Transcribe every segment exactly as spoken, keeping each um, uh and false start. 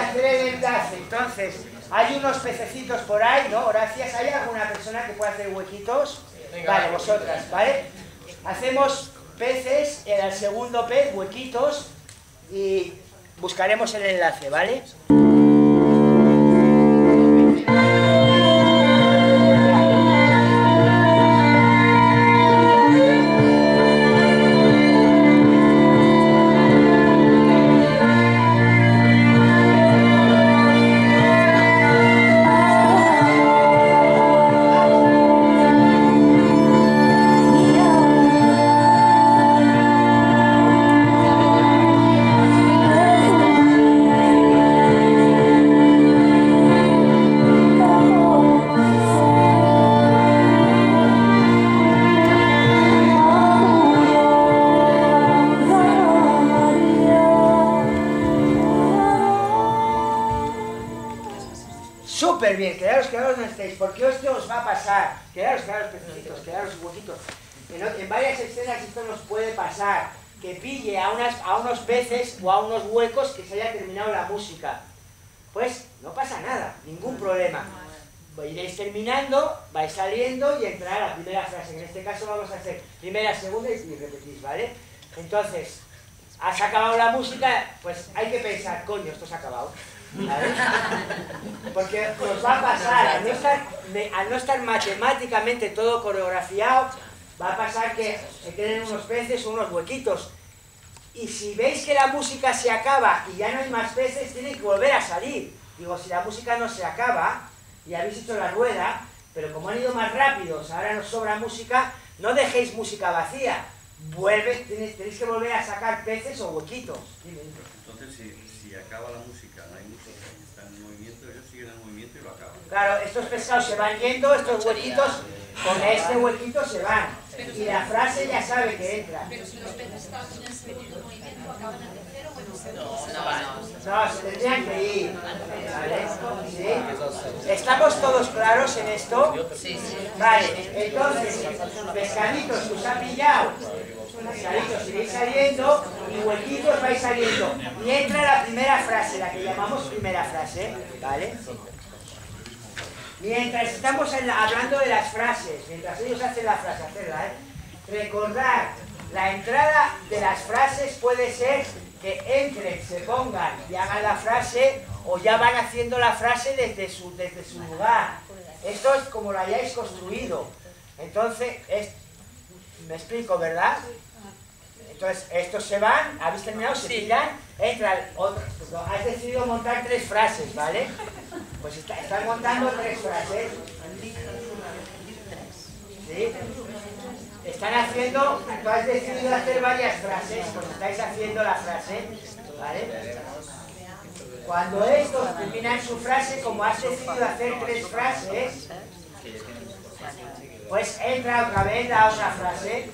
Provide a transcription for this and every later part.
hacer el enlace. Entonces, hay unos pececitos por ahí, ¿no? Gracias. ¿Hay alguna persona que pueda hacer huequitos? Vale, vosotras, ¿vale? Hacemos peces, en el segundo pez, huequitos, y buscaremos el enlace, ¿vale? Súper bien, quedaros, quedaros donde estéis, porque esto os va a pasar. Quedaros, quedaros pececitos, quedaros huequitos. En, en varias escenas esto nos puede pasar, que pille a, unas, a unos peces o a unos huecos que se haya terminado la música. Pues no pasa nada, ningún problema. Iréis terminando, vais saliendo y entrará la primera frase. En este caso vamos a hacer primera, segunda y repetís, ¿vale? Entonces, has acabado la música, pues hay que pensar, coño, esto se ha acabado. ¿Sabes? Porque nos va a pasar, al no, estar, al no estar matemáticamente todo coreografiado, va a pasar que se queden unos peces o unos huequitos. Y si veis que la música se acaba y ya no hay más peces, tienen que volver a salir. Digo, si la música no se acaba y habéis hecho la rueda, pero como han ido más rápidos, ahora nos sobra música, no dejéis música vacía. Vuelve, tenéis, tenéis que volver a sacar peces o huequitos. Entonces, si, si acaba la música, no hay música y están en movimiento, ellos siguen en movimiento y lo acaban. Claro, estos pescados se van yendo, estos huequitos, con este huequito se van. Y la frase ya sabe que entra. Pero si los peces estaban en segundo movimiento, acaban en tercero o en segundo. No, no, se tendrían que ir. ¿Vale? ¿Sí? ¿Estamos todos claros en esto? Sí, sí. Vale, entonces, pescaditos que os ha pillado, pescaditos iréis saliendo y huequitos vais saliendo. Y entra la primera frase, la que llamamos primera frase, ¿vale? Mientras estamos en la, hablando de las frases, mientras ellos hacen la frase, hacerla, ¿eh? Recordar, la entrada de las frases puede ser que entren, se pongan y hagan la frase, o ya van haciendo la frase desde su, desde su lugar. Esto es como lo hayáis construido. Entonces, es, me explico, ¿verdad? Entonces, estos se van, habéis terminado, se tiran, entran otros. Has decidido montar tres frases, ¿vale? Pues está, están montando tres frases. ¿Sí? Están haciendo, tú has decidido hacer varias frases, pues estáis haciendo la frase, ¿vale? Cuando estos terminan su frase, como has decidido hacer tres frases, pues entra otra vez la otra frase.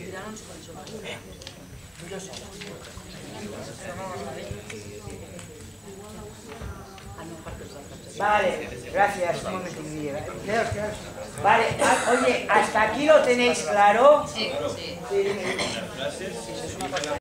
Vale, gracias. Un momento, quedaos, quedaos. Vale, oye, ¿hasta aquí lo tenéis claro? Sí, sí. Sí, dime.